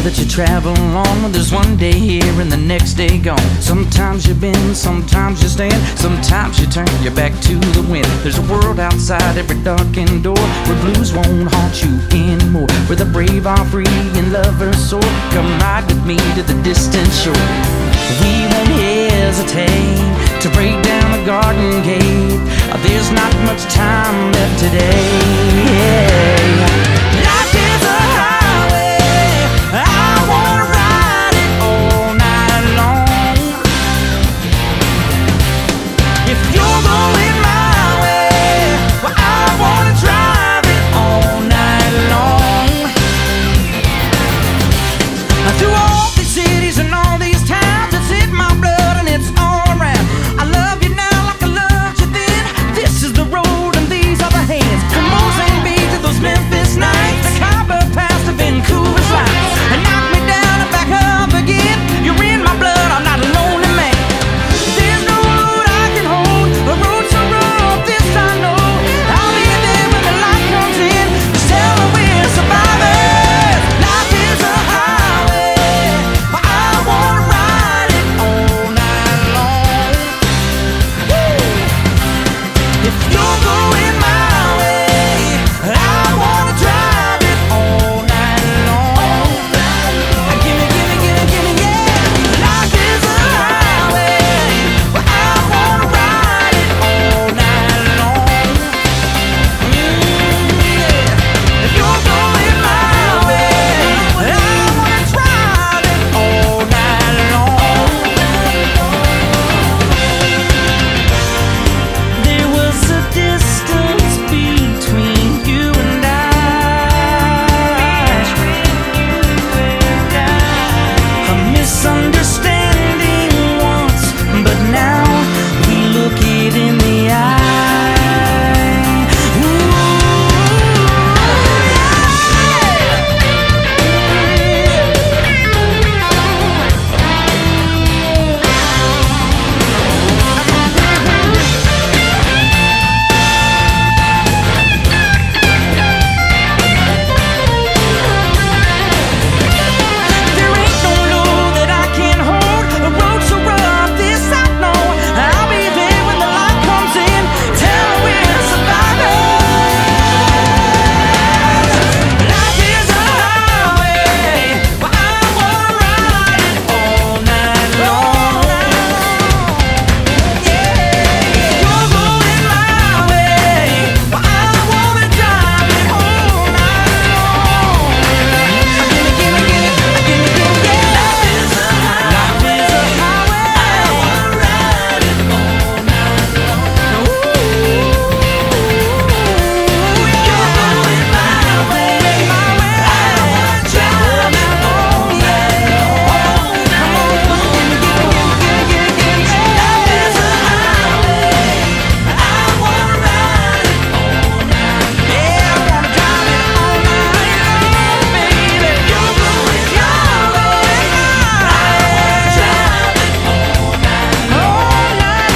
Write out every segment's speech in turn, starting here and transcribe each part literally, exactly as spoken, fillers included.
that you travel on. There's one day here and the next day gone. Sometimes you bend, sometimes you stand, sometimes you turn your back to the wind. There's a world outside every darkened door, where blues won't haunt you anymore, where the brave are free and lovers soar. Come ride with me to the distant shore. We won't hesitate to break down the garden gate. There's not much time left today. Yeah. Life is a highway, I wanna ride it all night long. If you're going my way, well, I wanna drive it all night long. Through all these cities and all these towns, it's in my blood and it's all around. I love you now like I loved you then. This is the road and these are the hands. From Mozambique Beach to those Memphis nights, the Khyber Pass to Vancouver's lights, and knock me down and back up again. You're in my blood, I'm not a lonely man. There's no road I can hold, a road so rough, this I know. I'll be there when the light comes in. Just tell her we're survivors. Life is a highway, but I wanna ride it all night long. Woo! If you're going my way, I wanna drive it all night long. Gimme, gimme, gimme, gimme, yeah. Life is a highway, but I wanna ride it all night long. Mm, yeah. If you're going my way, I wanna drive it all night long. There was a distance between you and I, a misunderstanding once, but now we look it in the eye. Ooh, there ain't no load that I can't hold, a road so rough, this I know. I'll be there when the light comes in. Tell her we're survivors. Life is a highway, but I wanna ride it all night long. Yeah, you're going my way, but I wanna drive it all night long. Gimme, gimme, gimme, gimme, gimme, yeah. Life is a highway, I wanna ride it all night long. You're going my way, I wanna drive it all night long. Come on, gimme, gimme, gimme, gimme, gimme, gimme. Life is a highway, I wanna ride it all night. Yeah, I wanna drive it all night long, baby. You're going your way, I wanna drive it all night, all night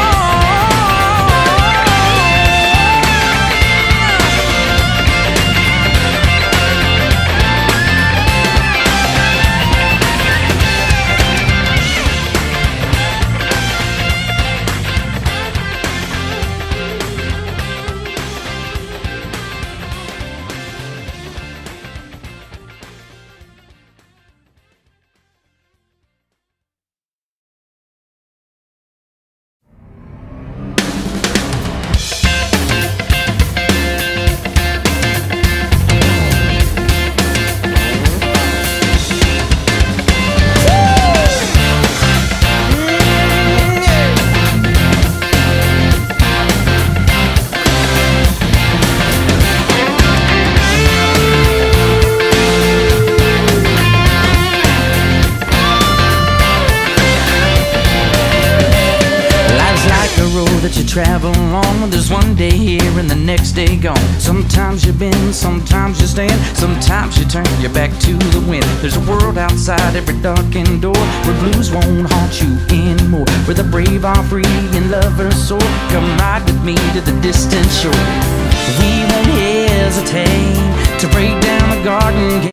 that you travel on. There's one day here and the next day gone. Sometimes you bend, sometimes you stand, sometimes you turn your back to the wind. There's a world outside every darkened door, where blues won't haunt you anymore, where the brave are free and lovers soar. Come ride with me to the distant shore. We won't hesitate to break down the garden gate.